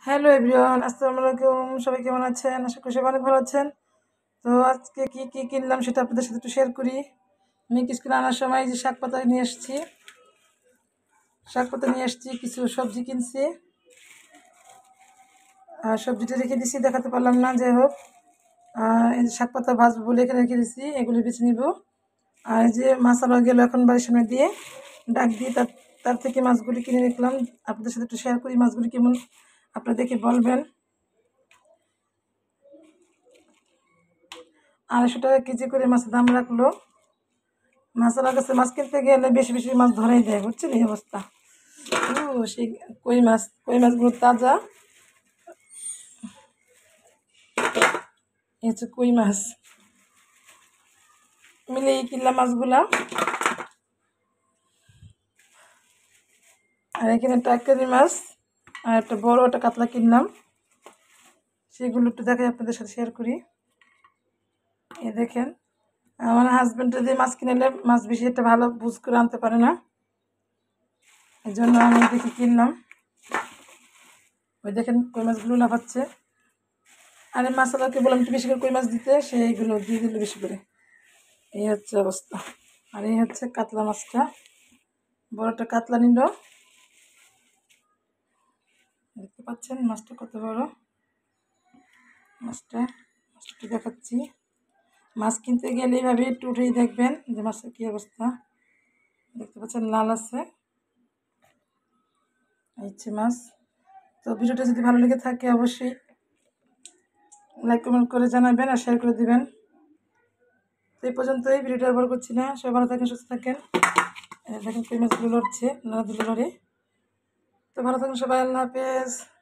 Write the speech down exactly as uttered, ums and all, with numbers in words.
Hello everyone, আসসালামু আলাইকুম। সবাই কেমন আছেন? আশা করি সবাই অনেক ভালো আছেন। তো আজকে কি কি কিনলাম সেটা আপনাদের সাথে একটু শেয়ার করি। আমি কিছু কিনে আনার সময় যে শাক পাতা নিয়ে এসেছি, শাক পাতা নিয়ে এসেছি, কিছু সবজি কিনছি। আর সবজিটা রেখে দিছি, দেখাতে পারলাম না, যাই হোক। এই যে শাক পাতা ভাজবো বলে এখানে রেখে দিছি, এগুলি বেছে নিব। আর এই যে মাছালা গেল এখন বাড়ির সামনে দিয়ে ডাক দিয়ে তার তার থেকে মাছগুলি কিনে নিলাম। আপনাদের সাথে একটু শেয়ার করি মাছগুলি কেমন, আপনারা দেখে বলবেন। আড়াইশো টাকা কেজি করে মাছের দাম রাখলো। মাছওয়ালার কাছে মাছ কিনতে গেলে বেশি বেশি মাছ ধরাই দেয়, বুঝছেন এই অবস্থা। ও সেই কই মাছ, কই মাছগুলো তাজা। এই হচ্ছে কই মাছ, মিলিয়ে কিনলাম মাছগুলা। আর এখানে টাটকারি মাছ আর একটা বড় একটা কাতলা কিনলাম, সেগুলো একটু দেখাই আপনাদের সাথে শেয়ার করি। এই দেখেন, আমার হাজব্যান্ডের দিয়ে মাছ কিনলে মাছ বেশি একটা ভালো বুঝ করে আনতে পারে না, এই জন্য আমি দেখে কিনলাম। ওই দেখেন কই মাছগুলো লাফাচ্ছে। আর এই মাছওয়ালাকে বললাম একটু বেশি করে কই মাছ দিতে, সেইগুলো দিয়ে দিল বেশি করে। এই হচ্ছে অবস্থা। আর এই হচ্ছে কাতলা মাছটা, বড় একটা কাতলা নিল। দেখতে পাচ্ছেন মাছটা কত বড়। মাছটা মাছটা দেখাচ্ছি। মাছ কিনতে গেলে এইভাবে একটু উঠেই দেখবেন যে মাছের কী অবস্থা। দেখতে পাচ্ছেন লাল আছে, এই হচ্ছে মাছ। তো ভিডিওটা যদি ভালো লেগে থাকে অবশ্যই লাইক কমেন্ট করে জানাবেন আর শেয়ার করে দিবেন। তো এই পর্যন্তই, ভিডিওটা আর বড় করছি না। সবাই ভালো থাকেন, সুস্থ থাকেন। দেখেন কই মাছগুলো লড়ছে, নাড়াদুলো লড়ে। তো ভালো থাকেন সবাই, আল্লাহ হাফেজ।